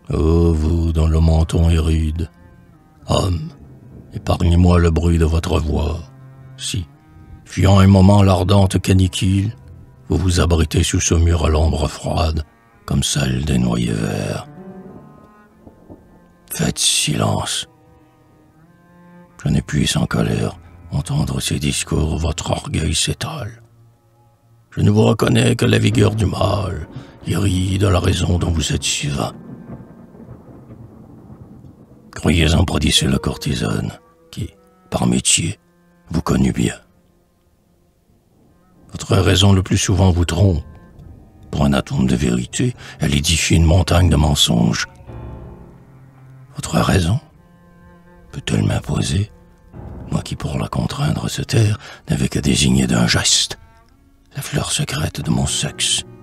Ô vous dont le menton est rude, homme, épargnez-moi le bruit de votre voix. Si, fuyant un moment l'ardente canicule, vous vous abritez sous ce mur à l'ombre froide, comme celle des noyers verts. Faites silence. Je n'ai pu sans colère entendre ces discours où votre orgueil s'étale. Je ne vous reconnais que la vigueur du mal, irride de la raison dont vous êtes si vain. Croyez en prodisser la courtisane, qui, par métier, vous connut bien. Votre raison le plus souvent vous trompe. Pour un atome de vérité, elle édifie une montagne de mensonges. Votre raison peut-elle m'imposer, moi qui pour la contraindre à se taire n'avais qu'à désigner d'un geste la fleur secrète de mon sexe?